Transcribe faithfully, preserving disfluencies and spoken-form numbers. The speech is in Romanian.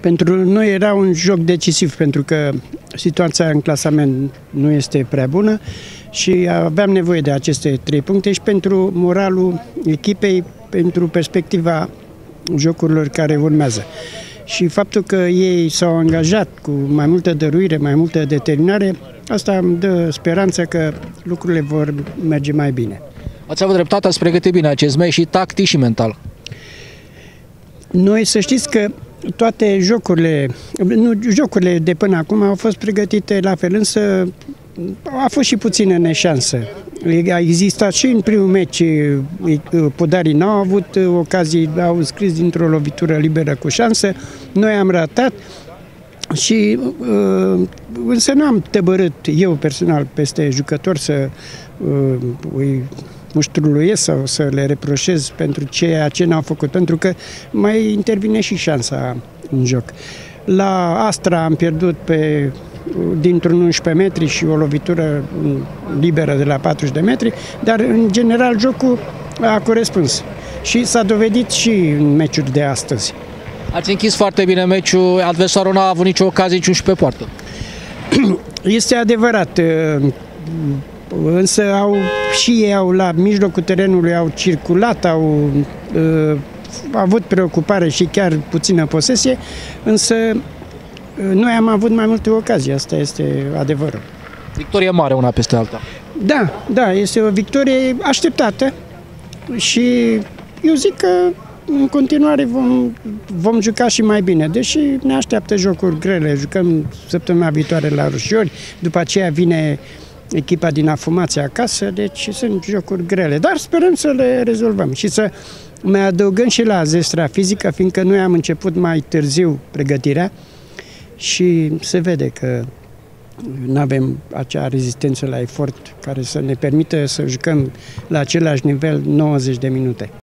Pentru noi era un joc decisiv, pentru că situația în clasament nu este prea bună și aveam nevoie de aceste trei puncte și pentru moralul echipei, pentru perspectiva jocurilor care urmează. Și faptul că ei s-au angajat cu mai multă dăruire, mai multă determinare, asta îmi dă speranță că lucrurile vor merge mai bine. Ați avut dreptate, ați pregătit bine acest meci și tactic și mental. Noi să știți că toate jocurile, nu, jocurile de până acum au fost pregătite la fel, însă a fost și puțină neșansă. A existat și în primul meci, podarii n-au avut ocazii, au scris dintr-o lovitură liberă cu șansă, noi am ratat și însă nu am tăbărât eu personal peste jucători să îi muștruluiesc sau să le reproșez pentru ceea ce n-au făcut, pentru că mai intervine și șansa în joc. La Astra am pierdut pe dintr-un unsprezece metri și o lovitură liberă de la patruzeci de metri, dar în general jocul a corespuns și s-a dovedit și în meciuri de astăzi. Ați închis foarte bine meciul, adversarul n-a avut nicio ocazie, nici pe poartă. Este adevărat, însă au, și ei au la mijlocul terenului au circulat, au uh, avut preocupare și chiar puțină posesie, însă noi am avut mai multe ocazii, asta este adevărul. Victorie mare una peste alta. Da, da, este o victorie așteptată și eu zic că în continuare vom, vom juca și mai bine, deși ne așteaptă jocuri grele. Jucăm săptămâna viitoare la Rușiori, după aceea vine echipa din Afumația acasă, deci sunt jocuri grele, dar sperăm să le rezolvăm și să mai adăugăm și la zestrea fizică, fiindcă noi am început mai târziu pregătirea și se vede că nu avem acea rezistență la efort care să ne permită să jucăm la același nivel nouăzeci de minute.